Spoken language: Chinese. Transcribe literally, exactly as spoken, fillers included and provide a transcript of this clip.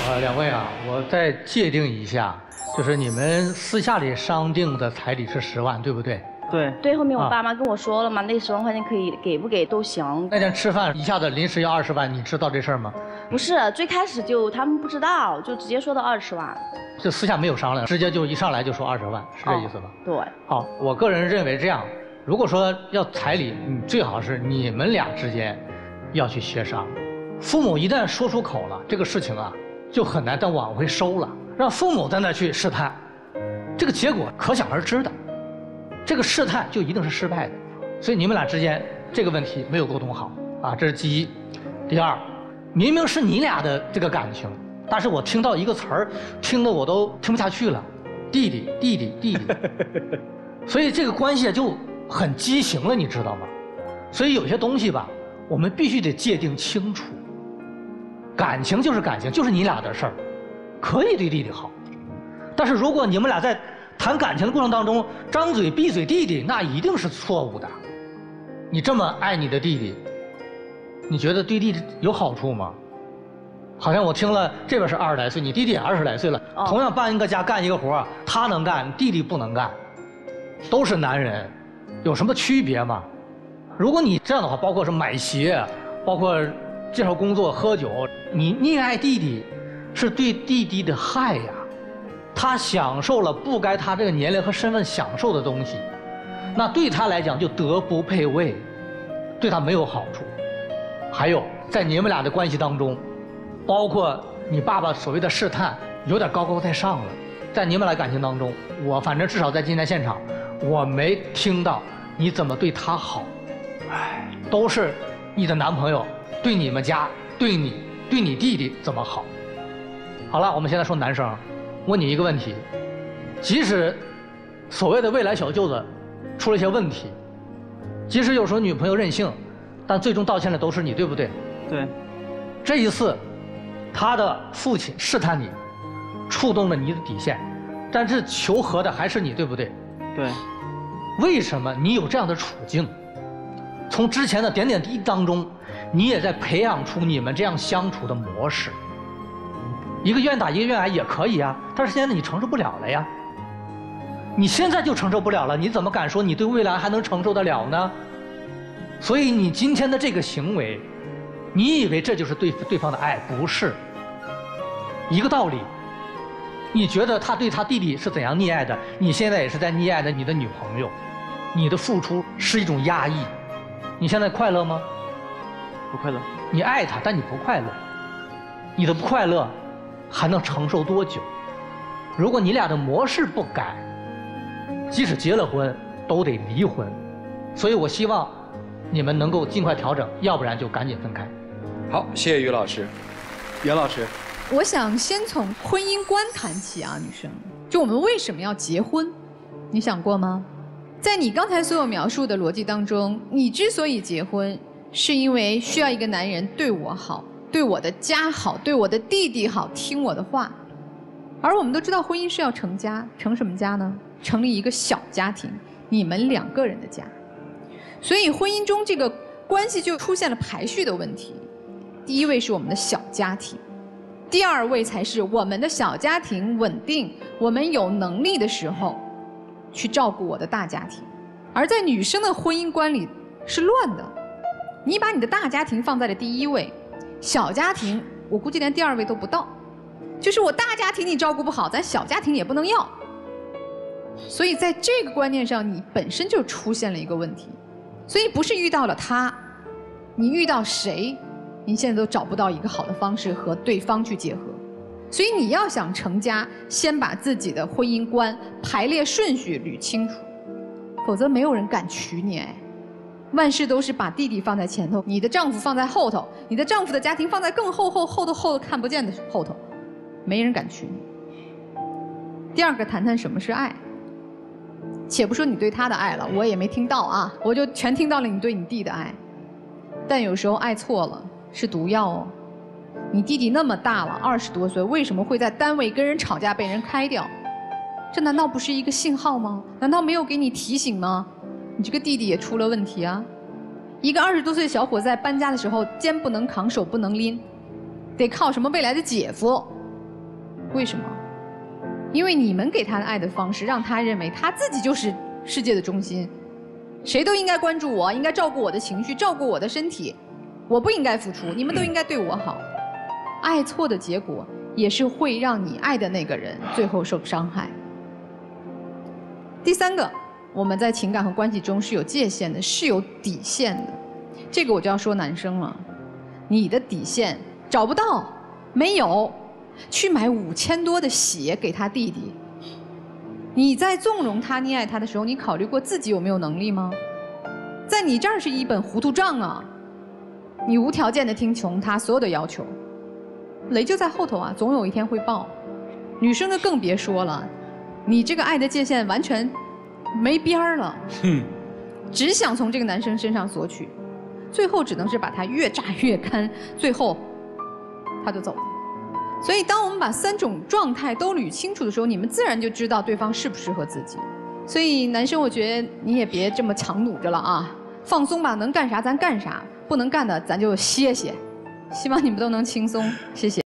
呃，两位啊，我再界定一下，就是你们私下里商定的彩礼是十万，对不对？ 对对，后面我爸妈跟我说了嘛，那十万块钱可以给不给都行。 那天吃饭一下子临时要二十万，你知道这事儿吗？ 不是，最开始就他们不知道，就直接说到二十万。 就私下没有商量，直接就一上来就说二十万，是这意思吧？ 哦、对。 好，我个人认为这样，如果说要彩礼，你最好是你们俩之间要去协商。父母一旦说出口了，这个事情啊就很难再往回收了。让父母在那去试探，这个结果可想而知的。这个试探就一定是失败的，所以你们俩之间这个问题没有沟通好啊，这是其一。第二，明明是你俩的这个感情，但是我听到一个词儿，听得我都听不下去了，弟弟弟弟弟弟，所以这个关系就很畸形了，你知道吗？所以有些东西吧，我们必须得界定清楚。感情就是感情，就是你俩的事儿，可以对弟弟好，但是如果你们俩在谈感情的过程当中张嘴闭嘴弟弟，那一定是错误的。你这么爱你的弟弟，你觉得对弟弟有好处吗？好像我听了这边是二十来岁，你弟弟也二十来岁了，哦、同样搬一个家干一个活，他能干，弟弟不能干，都是男人，有什么区别吗？如果你这样的话，包括是买鞋，包括介绍工作、喝酒，你溺爱弟弟，是对弟弟的害呀。他享受了不该他这个年龄和身份享受的东西，那对他来讲就德不配位，对他没有好处。还有在你们俩的关系当中，包括你爸爸所谓的试探，有点高高在上了。在你们俩感情当中，我反正至少在今天现场，我没听到你怎么对他好，哎，都是你的男朋友对你们家、对你、对你弟弟怎么好。好了，我们现在说男生。问你一个问题，即使所谓的未来小舅子出了一些问题，即使有时候女朋友任性，但最终道歉的都是你，对不对？ 对。 这一次，他的父亲试探你，触动了你的底线，但是求和的还是你，对不对？ 对。 为什么你有这样的处境？从之前的点点滴滴当中，你也在培养出你们这样相处的模式。一个愿打一个愿挨也可以啊，但是现在你承受不了了呀。你现在就承受不了了，你怎么敢说你对未来还能承受得了呢？所以你今天的这个行为，你以为这就是对对方的爱，不是。一个道理，你觉得他对他弟弟是怎样溺爱的，你现在也是在溺爱的你的女朋友，你的付出是一种压抑。你现在快乐吗？ 不快乐。 你爱他，但你不快乐，你的不快乐还能承受多久？如果你俩的模式不改，即使结了婚都得离婚。所以我希望你们能够尽快调整，要不然就赶紧分开。 好，谢谢于老师。 袁老师， 我想先从婚姻观谈起啊，女生，就我们为什么要结婚，你想过吗？在你刚才所有描述的逻辑当中，你之所以结婚，是因为需要一个男人对我好，对我的家好，对我的弟弟好，听我的话。而我们都知道婚姻是要成家，成什么家呢？成立一个小家庭，你们两个人的家。所以婚姻中这个关系就出现了排序的问题。第一位是我们的小家庭，第二位才是我们的小家庭稳定，我们有能力的时候去照顾我的大家庭。而在女生的婚姻观里是乱的，你把你的大家庭放在了第一位，小家庭我估计连第二位都不到。就是我大家庭你照顾不好，咱小家庭也不能要。所以在这个观念上，你本身就出现了一个问题。所以不是遇到了他，你遇到谁，你现在都找不到一个好的方式和对方去结合。所以你要想成家，先把自己的婚姻观排列顺序捋清楚，否则没有人敢娶你哎。万事都是把弟弟放在前头，你的丈夫放在后头，你的丈夫的家庭放在更后后后头后头看不见的后头，没人敢娶你。第二个，谈谈什么是爱。且不说你对他的爱了，我也没听到啊，我就全听到了你对你弟的爱。但有时候爱错了是毒药哦。你弟弟那么大了，二十多岁，为什么会在单位跟人吵架被人开掉？这难道不是一个信号吗？难道没有给你提醒吗？你这个弟弟也出了问题啊！一个二十多岁的小伙在搬家的时候，肩不能扛，手不能拎，得靠什么未来的姐夫为什么？因为你们给他的爱的方式，让他认为他自己就是世界的中心，谁都应该关注我，应该照顾我的情绪，照顾我的身体，我不应该付出，你们都应该对我好。爱错的结果，也是会让你爱的那个人最后受伤害。第三个，我们在情感和关系中是有界限的，是有底线的。这个我就要说男生了，你的底线找不到，没有，去买五千多的鞋给他弟弟。你在纵容他、溺爱他的时候，你考虑过自己有没有能力吗？在你这儿是一本糊涂账啊！你无条件的听从他所有的要求，雷就在后头啊，总有一天会爆。女生的更别说了，你这个爱的界限完全没边儿了，只想从这个男生身上索取，最后只能是把他越榨越干，最后他就走了。所以，当我们把三种状态都捋清楚的时候，你们自然就知道对方适不适合自己。所以，男生，我觉得你也别这么强弩着了啊，放松吧，能干啥咱干啥，不能干的咱就歇歇。希望你们都能轻松，谢谢。